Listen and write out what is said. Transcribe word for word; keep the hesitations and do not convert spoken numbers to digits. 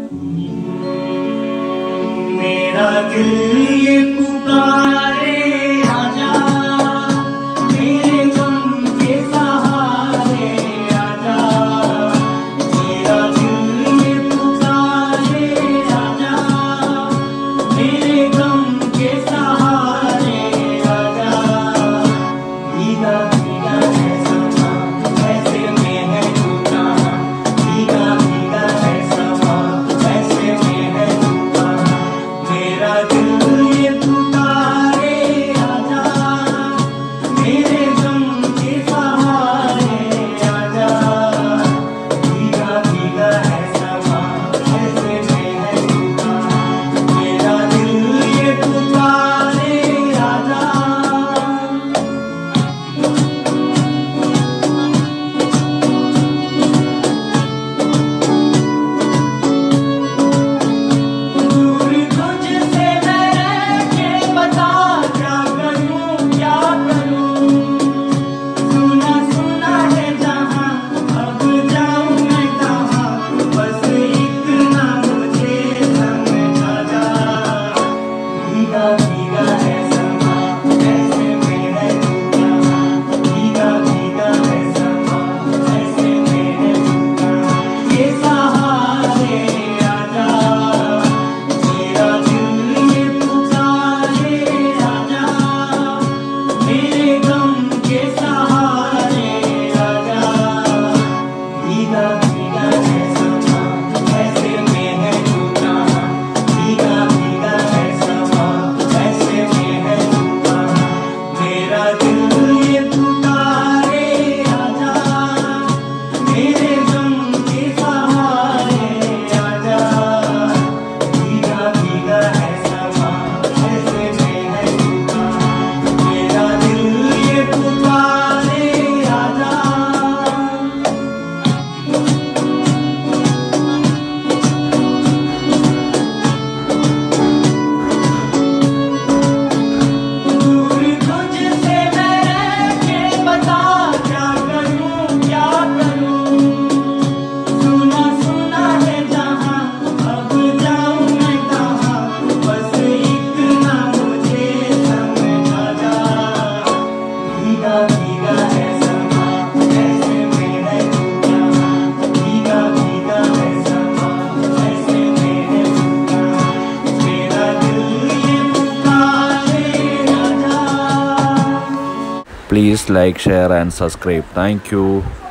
मेरा दिल ये पुकारे आजा, मेरे गम के सहारे आजा। मेरा दिल ये पुकारे आजा, मेरे गम के सहारे आजा। भीगा भीगा है समा, ऐसे में है टूटा। भीगा भीगा है समा, ऐसे में है टूटा। मेरा दिल ये पुकारे आजा, मेरे गम के सहारे आजा। भीगा भीगा है समा, ऐसे में है टूटा। मेरा दिल ये पुकारे आजा। दूर तुझसे मैं रह के बता क्या करूं क्या करूं। सुना सुना है जहां, अब जाऊं मैं कहां। बस इतना मुझे समझा जा। भीगा भीगा है समा, ऐसे में है टूटा। भीगा भीगा है समा, ऐसे में है टूटा। ये सहारे आजा, मेरा दिल ये पुकारे आजा। मेरे गम के सहारे आजा। भीगा भीगा है समा, ऐसे में है टूटा। भीगा भीगा है समा, ऐसे में है टूटा। मेरा दिल ये पुकारे आजा, मेरे गम के सहारे आजा। भीगा भीगा है समा, ऐसे में है टूटा। मेरा दिल ये पुकारे आजा। दूर तुझसे मैं रह के बता क्या करूं क्या करूं। सुना सुना है जहां, अब जाऊं मैं कहां। बस इतना मुझे समझा जा। भीगा भीगा है समा, ऐसे में है टूटा। भीगा भीगा है समा, ऐसे में है टूटा। मेरा दिल ये पुकारे आजा। Please like, share and subscribe. Thank you.